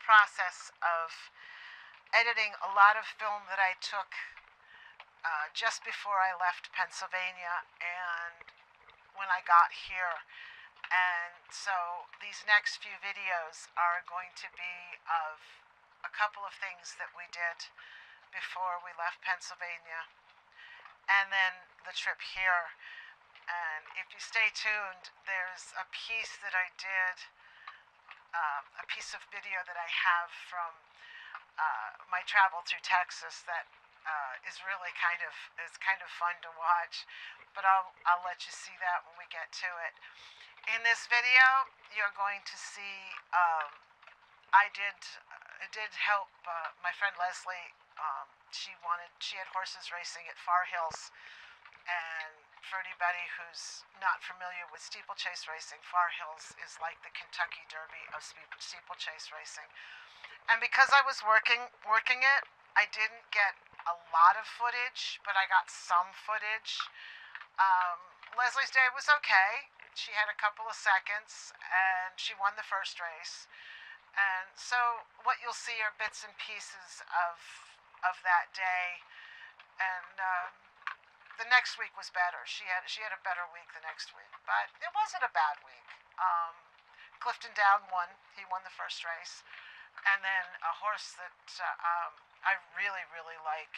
process of editing a lot of film that I took just before I left Pennsylvania and when I got here. And so these next few videos are going to be of a couple of things that we did before we left Pennsylvania and then the trip here. And if you stay tuned, there's a piece that I did, a piece of video that I have from my travel through Texas that is really kind of fun to watch, but I'll let you see that when we get to it. In this video, you're going to see I did help my friend Leslie. She had horses racing at Far Hills, and for anybody who's not familiar with steeplechase racing, Far Hills is like the Kentucky Derby of steeplechase racing. And because I was working it, I didn't get a lot of footage, but I got some footage. Leslie's day was okay. She had a couple of seconds, and she won the first race. And so what you'll see are bits and pieces of that day. And the next week was better. She had a better week the next week, but it wasn't a bad week. Clifton Down won. He won the first race. And then a horse that I really, really like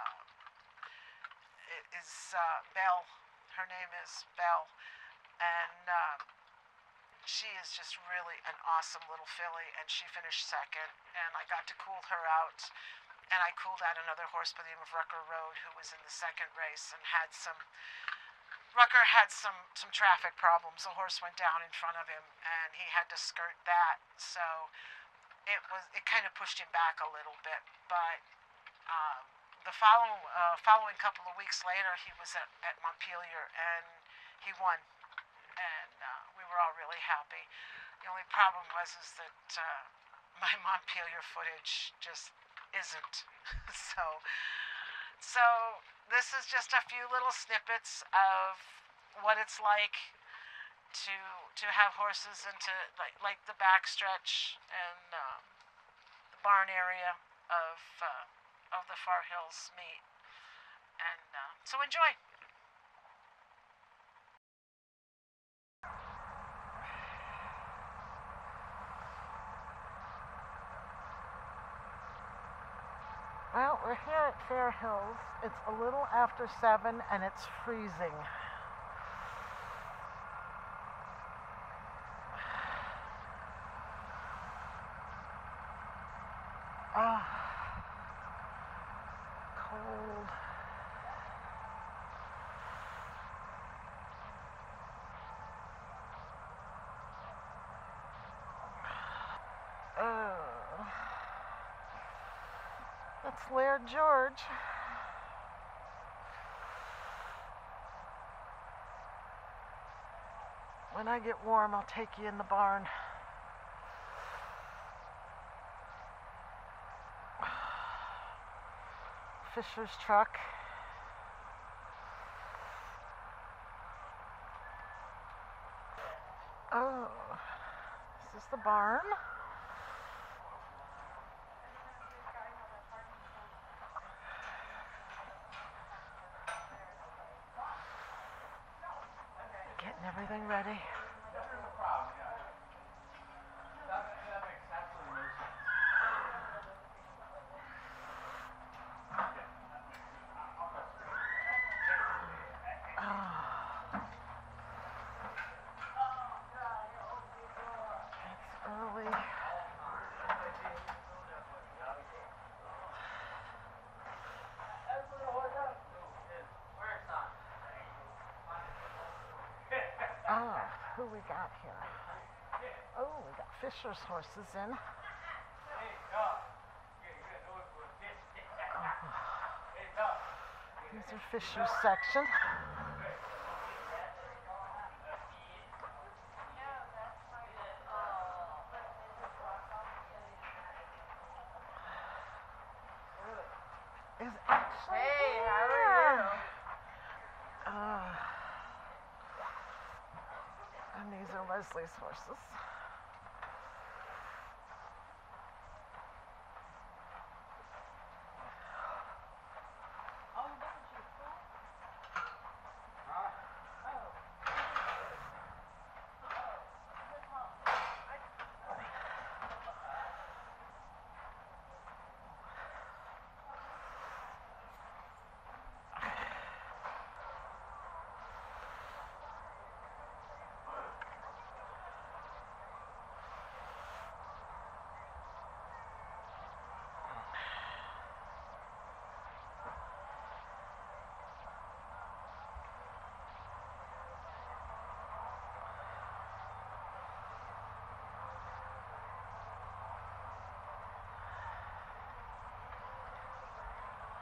is Belle. Her name is Belle. And she is just really an awesome little filly, and she finished second. And I got to cool her out. And I cooled out another horse by the name of Rucker Road, who was in the second race and Rucker had some traffic problems. The horse went down in front of him, and he had to skirt that. So it kind of pushed him back a little bit, but the following couple of weeks later, he was at Montpelier, and he won, and we were all really happy. The only problem was that my Montpelier footage just isn't. So this is just a few little snippets of what it's like to have horses into like the backstretch and the barn area of the Far Hills meet, and so enjoy. Well, we're here at Far Hills. It's a little after 7 and it's freezing. Cold. That's Laird George. When I get warm, I'll take you in the barn. Fisher's truck. Oh, this is the barn. Getting everything ready. Who we got here? Oh, we got Fisher's horses in. These are Fisher's section. Is actually Hey, here. how are you? And these are Leslie's horses.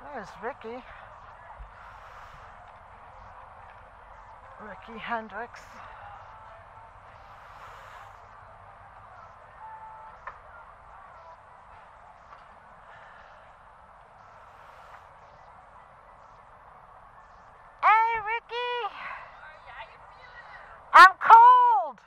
There's Ricky. Ricky Hendricks. Hey, Ricky! I'm cold!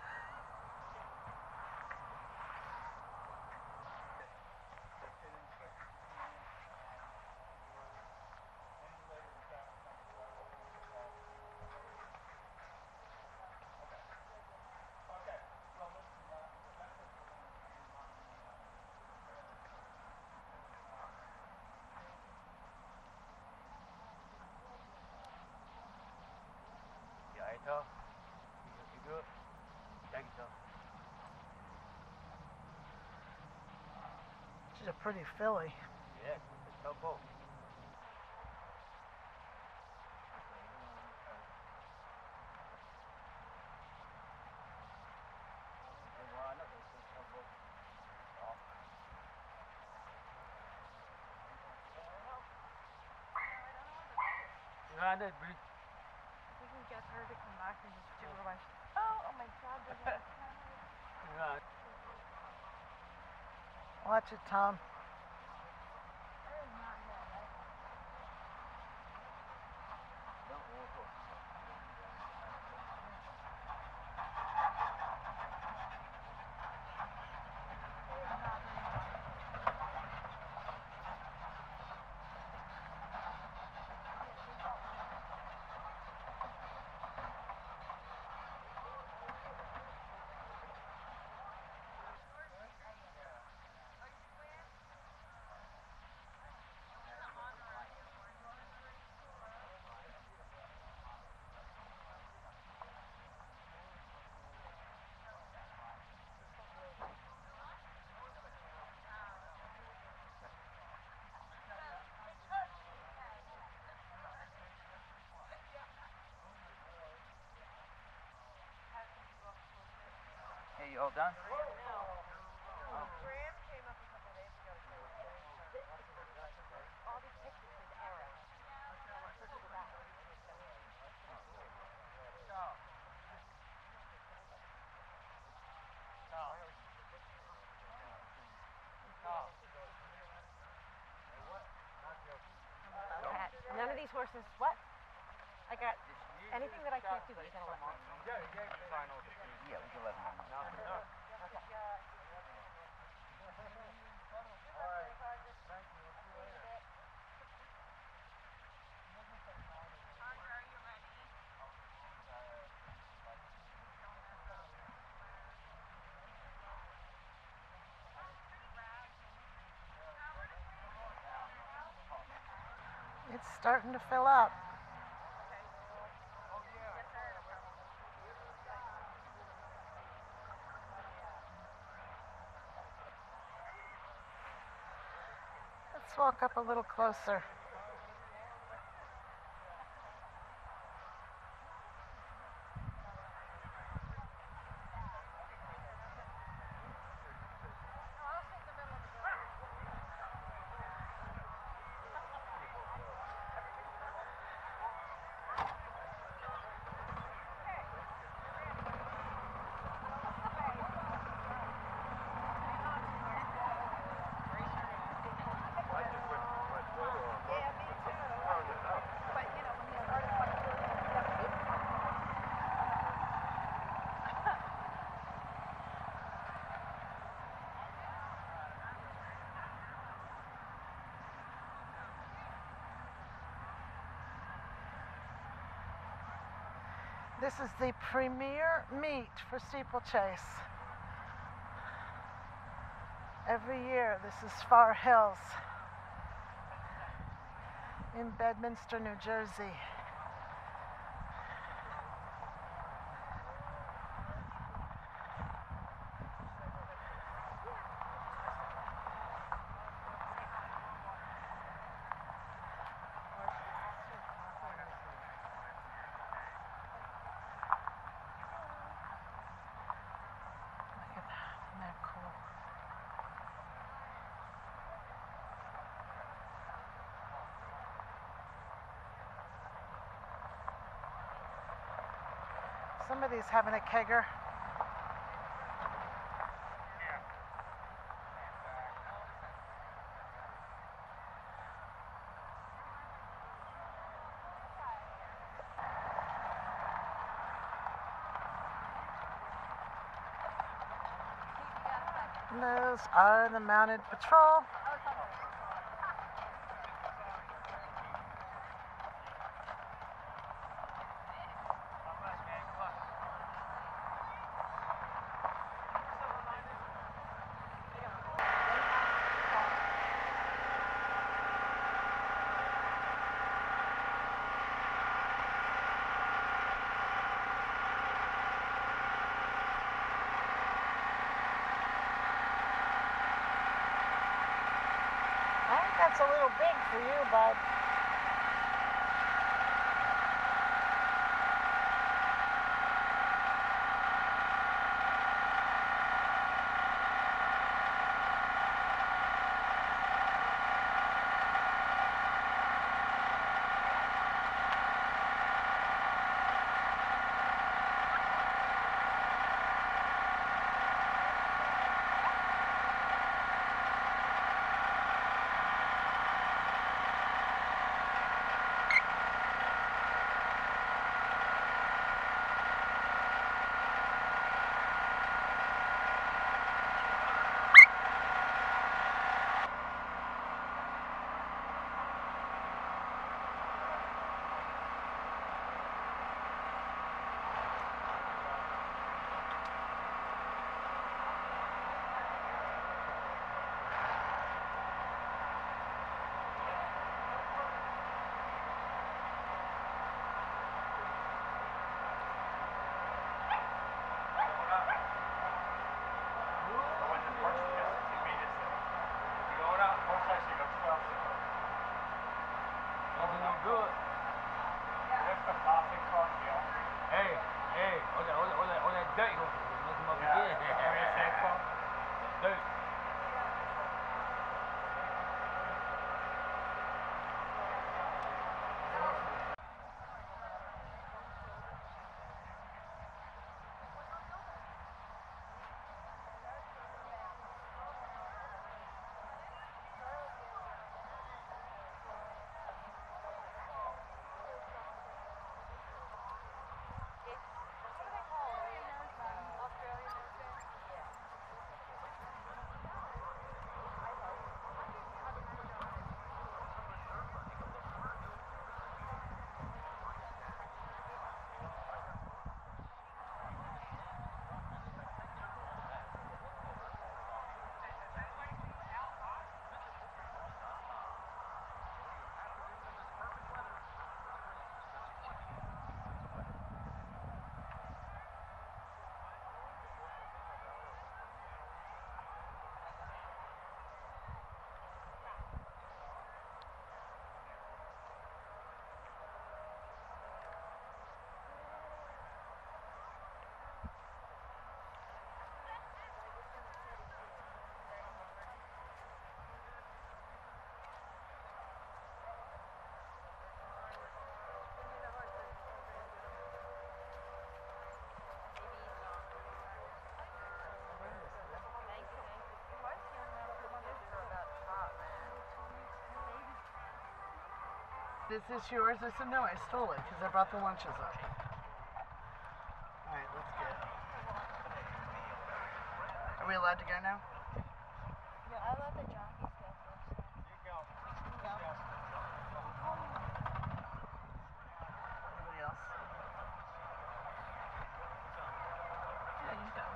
She's a pretty filly. Yeah, it's so cool. If we can get her to come back and just do a bunch. Oh my God! Watch it, Tom. Hey, you all done? Graham came up a couple days ago. All these pictures is error. None of these horses. What? I got anything that I can't do. You gotta let me. Yeah, we can let them know. It's starting to fill up. Let's walk up a little closer. This is the premier meet for steeplechase. Every year, this is Far Hills in Bedminster, New Jersey. Somebody's having a kegger. And those are the mounted patrol. I think that's a little big for you, bud. Is this yours? I said, no, I stole it because I brought the lunches up. Alright, let's go. Are we allowed to go now? No, I let the jockeys go first. You go. Go. Anybody else? Yeah, you go.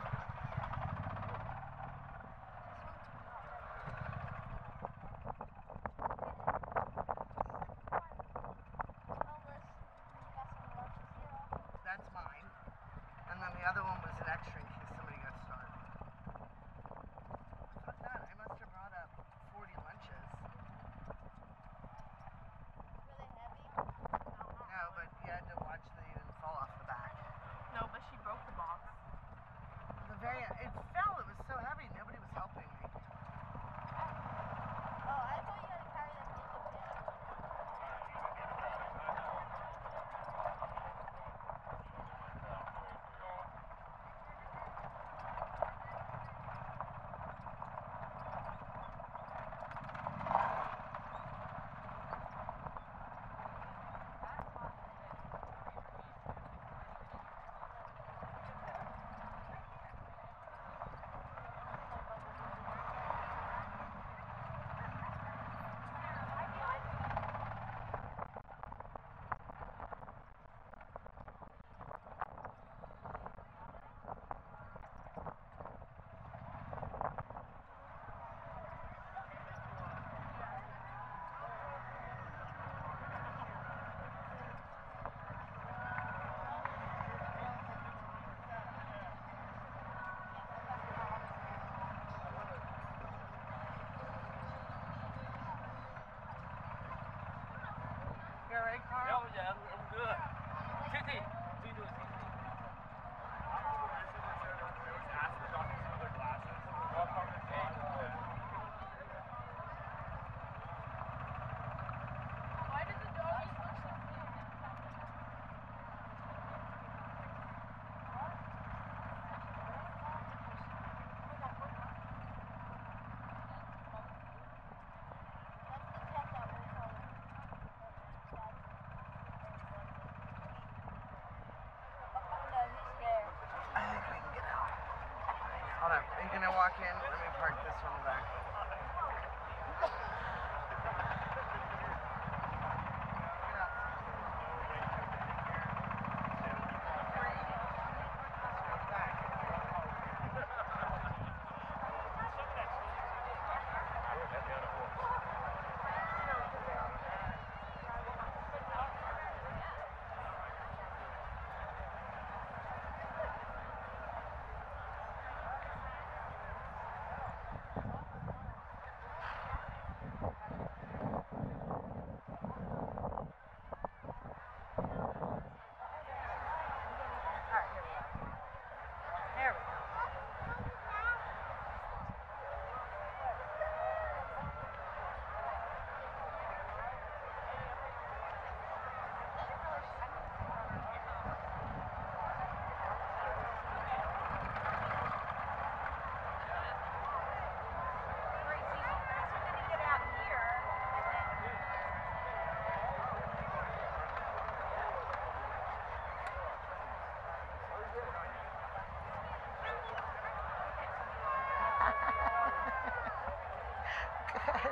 That's mine. And then the other one was an extra in case somebody got started. okay, Carl? Yeah, I'm good. 60. We do 60. Why does the doggies look so cute? I think we can get out. Hold on. Are you gonna walk in? Let me park this one back. Good.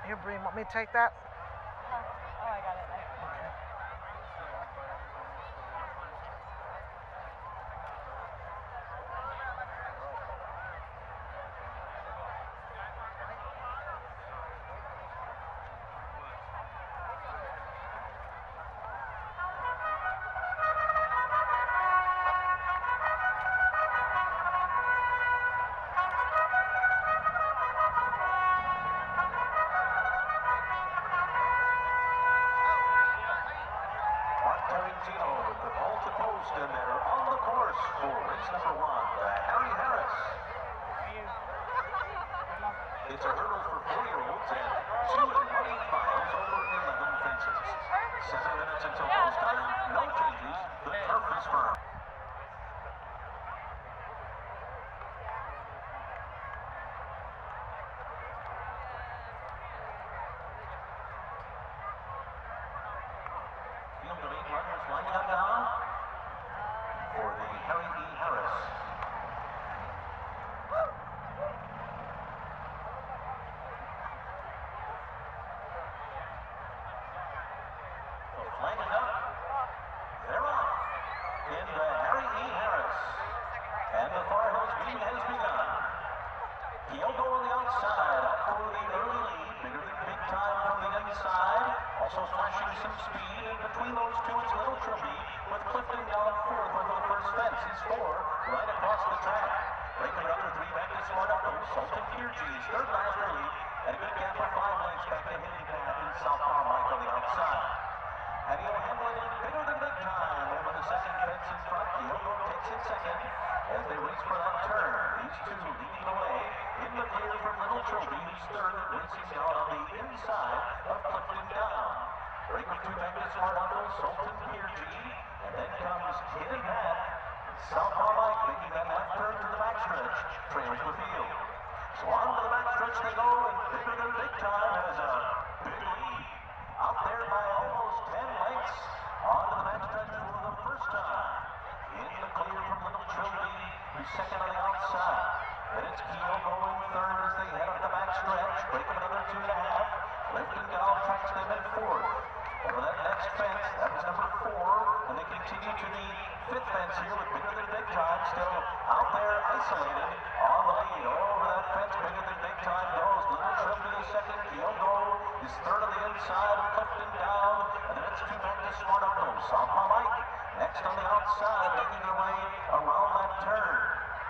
Here, Bree, want me to take that? Oh, I got it. With the ball to post, and they're on the course for race number 1, the Harry Harris. It's a hurdle for 4-year-olds and 2 1/8 miles over 11 fences. 7 minutes until post time, no changes, the turf is firm. Field of 8 runners lining up now for the Harry E. Harris. So flagging up, they're off in the Harry E. Harris. And the Far Hills meeting has begun. Kyogo on the outside, up for the early lead, bigger than big time from the inside. Also flashing some speed, and between those two it's Little Trophy, with Clifton down 4th over the first fence. He's 4 right across the track. Breaking another 3 back to Smart Up. Sultan Kirji is 3rd last early, and a good gap of 5 lengths back to Hidden Path in Southpaw Mike on the outside. And Hohem bigger than big time over the second fence in front. Kyogo takes it second as they race for that turn. These two leading the way in the clear from Little Trophy, who's 3rd, racing down on the inside of Clifton Down. Breaking 2 back to Smart Uncle, Sultan Kirji, and then comes Hidden Path. Southpaw Mike making that left turn to the backstretch, trails the field. So on to the backstretch they go, and bigger than big time has a big lead. Out there by almost 10 lengths, on to the backstretch for the first time. In the clear from Little Trophy, who's 2nd on the outside. Then it's Kyogo in 3rd as they head up the backstretch, breaking another 2.5. Clifton Down tracks them in 4th. Over that next fence, that was number 4, and they continue to the 5th fence here with bigger than big time, still out there isolated on the lead. Over that fence, bigger than big time goes. Little Trophy is 2nd, Kyogo is 3rd on the inside of Clifton Down, and then it's 2 back to Smart Uncle. Southpaw Mike next on the outside, making their way around that turn.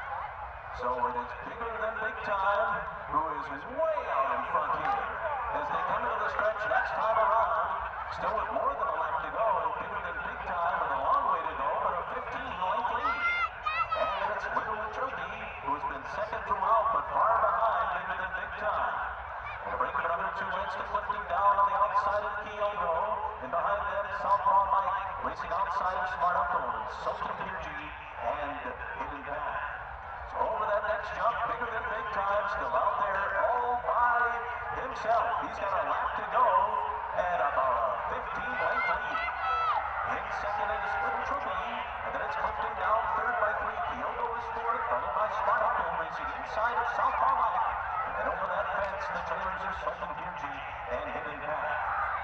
So it is bigger than big time, who is way out in front here as they come into the stretch next time around. Still with more than a lap to go, and bigger than big time with a long way to go, but a 15-length lead. And it's Little Trophy, who has been 2nd throughout, but far behind bigger than big time. And a break of another 2 lengths to Clifton Down on the outside of Kyogo, and behind them Southpaw Mike racing outside of Smart Uncle, and Sultan Kirji and Hidden Path. So over that next jump, bigger than big time, still out there all by himself. He's got a lap to go, and about a 15-length lead. In 2nd is Little Trophy, and then it's Clifton Down 3rd by 3. Kyogo is 4th, followed by Smart Uncle racing inside of Southpaw Mike. And then over that fence, the trailers are Sultan Kirji and Hidden Path.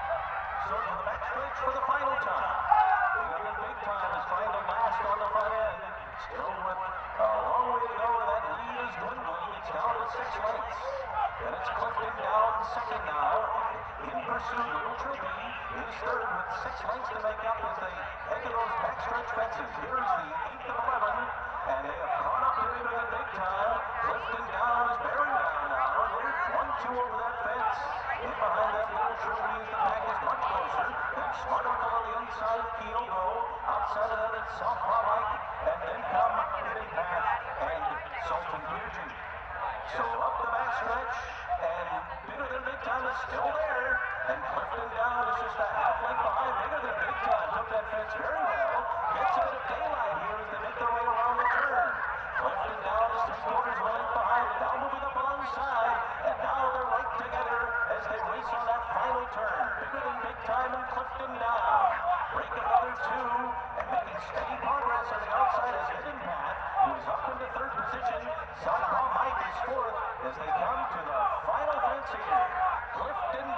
So to the backstretch for the final time. Bigger than big time is trying to last on the front end. Still with a long way to go, and that lead is dwindling. It's down to 6 lengths. And it's Clifton Down 2nd now. In pursuit, Little Trophy is 3rd with 6 lengths to make up as they head to those backstretch fences. Here's the 8th of 11, and they have caught up to bigger than big time. Clifton Down is bearing down now. They're 1-2 over that fence. In behind them, Little Trophy as the pack is much closer. Then Smart Uncle on the inside of Kyogo. Outside of that, it's Southpaw Mike, and then come Hidden Path and Sultan Kirji. So up the backstretch, and bigger than big time is still there, and Clifton Down is just a half length behind. Bigger than big time took that fence very well. Gets a bit of daylight here as they make their way around the turn. Clifton Down is 3/4 of a length behind, now moving up alongside, and now they're right together as they race on that final turn. Bigger than big time and Clifton Down. Break another 2, and making steady progress on the outside is Hidden Path, who is up into 3rd position. Southpaw Mike is 4th as they come to the final fence here. Clifton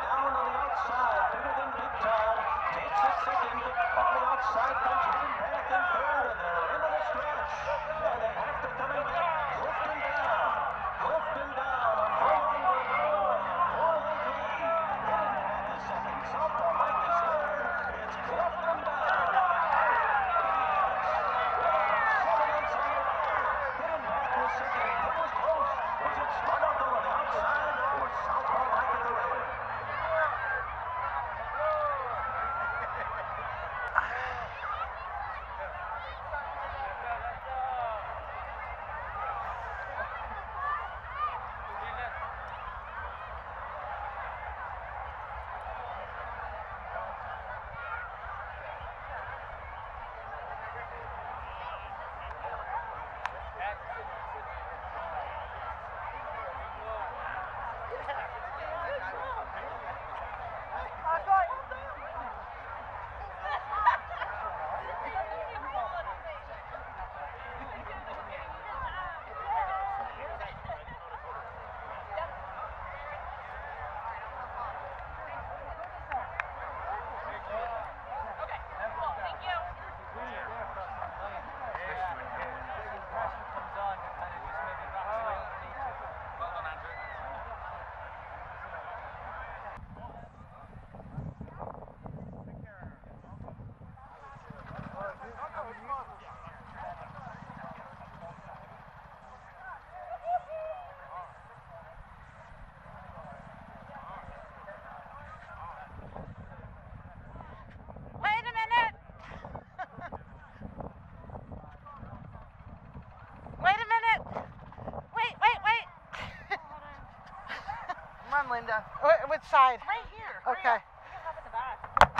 Linda. Which side? Right here. Okay. You can hop in the back.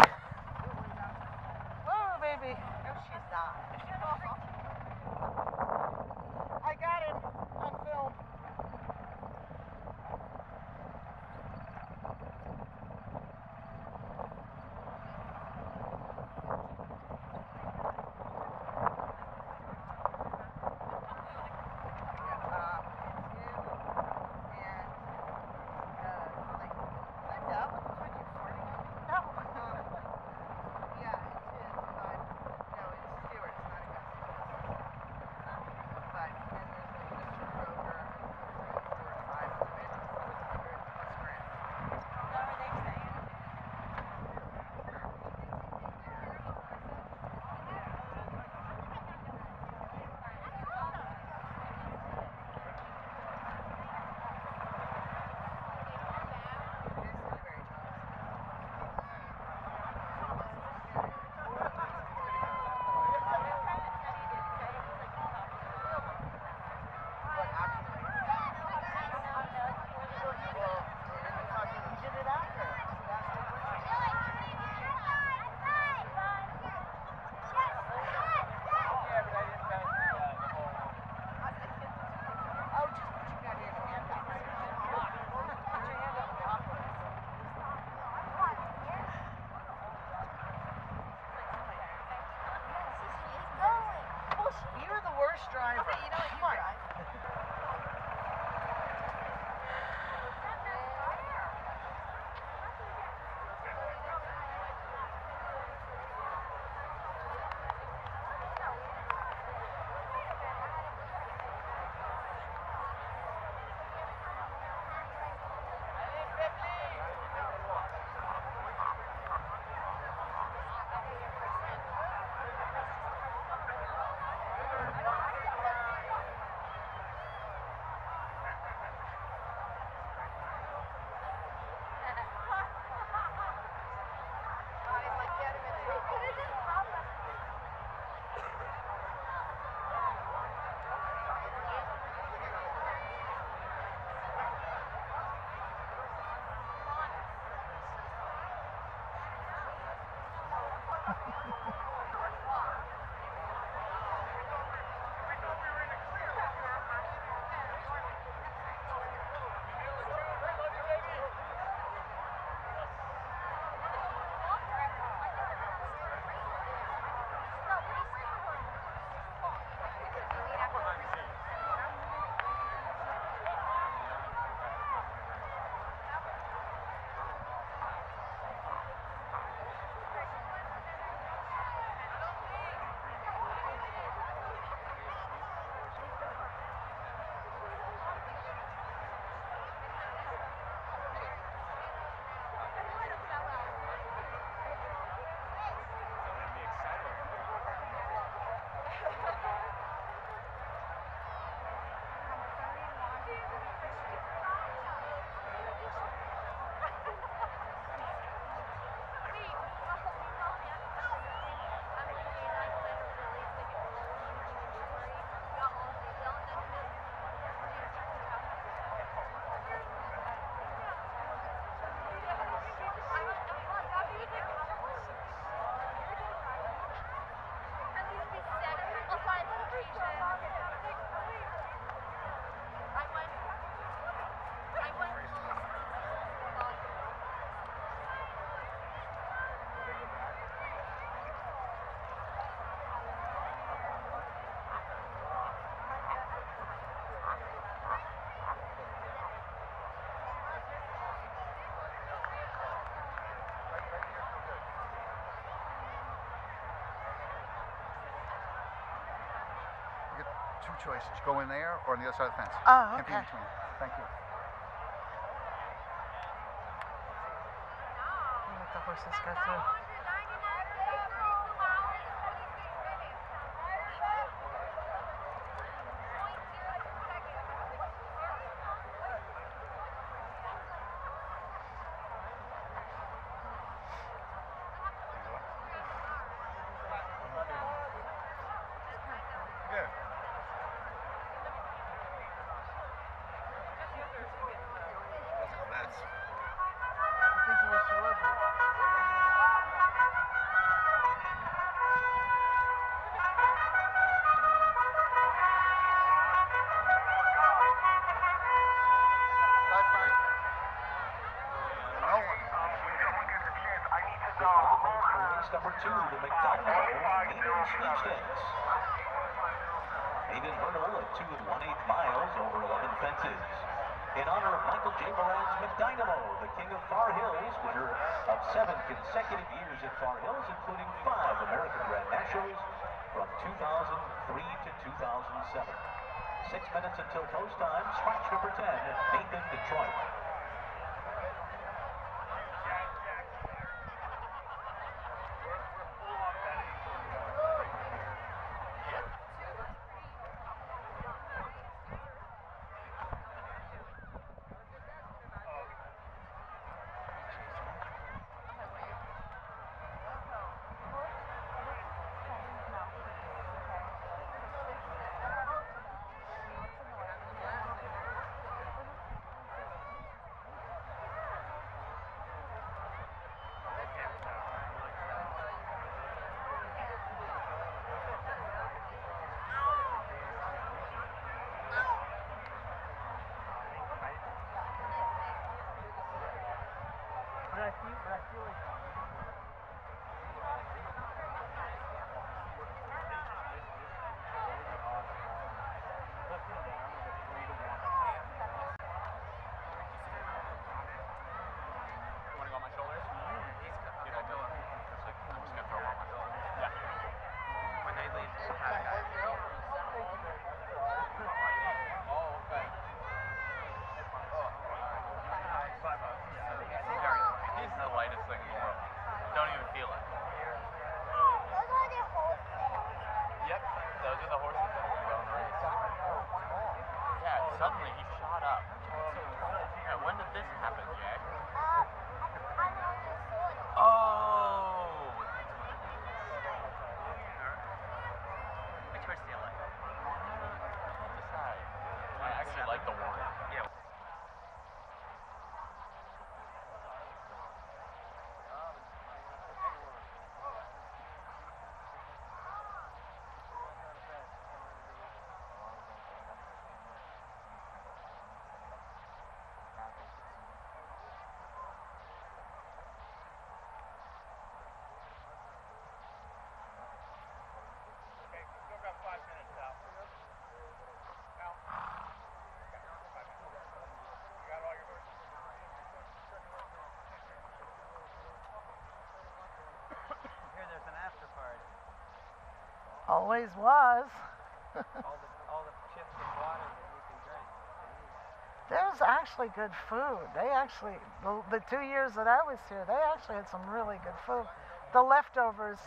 Whoa, baby. No, she's not. I got him on film. You're the worst driver. Okay, you know what, Come you on. drive. Two choices, go in there or on the other side of the fence. Oh, Can't be okay. in between. Thank you. Let the horses go through. Good. That's 2, the McDynamo Maiden Sweepstakes. Maiden hurdle at 2 1/8 miles over 11 fences. In honor of Michael J. Moran's McDynamo, the king of Far Hills, winner of 7 consecutive years at Far Hills, including 5 American Grand Nationals from 2003 to 2007. 6 minutes until post time. Scratch number 10, Nathan Detroit. But I feel like suddenly he shot up. Yeah, when did this happen, Jack? Oh! Which horse do you like? Decide. I actually like the warrior. Yeah. Always was. all the chips and water that you can drink. There's actually good food. They actually, the 2 years that I was here, they actually had some really good food. The leftovers.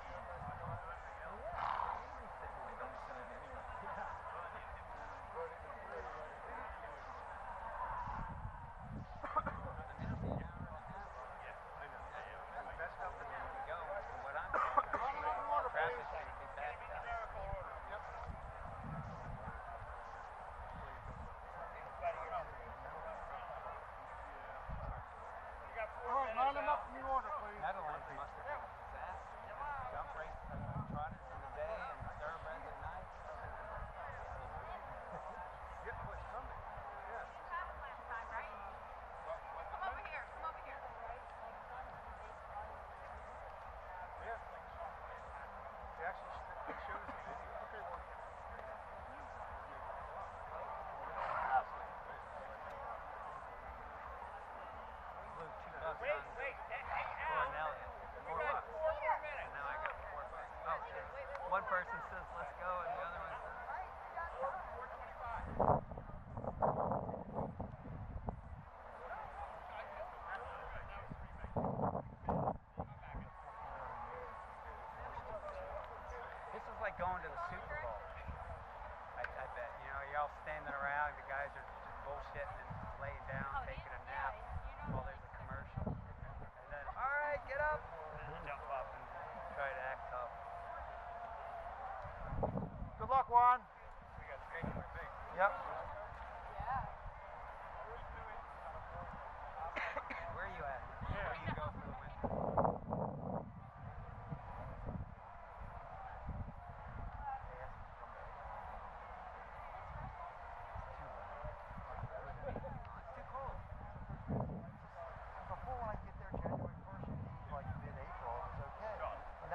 One person says let's go and the other one says this is like going to the Super Bowl. I bet. You know, you're all standing around, the guys are just bullshitting and laying down, taking a nap while there's a commercial. And then, alright, get up! Jump up and try to act tough. Good luck, Juan. We got skating my big. Yep. Where are you at? Where do you go for the win? It's too cold. Before when I get there January 1st, it'd be like mid-April, it was okay. And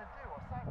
gonna do? What's that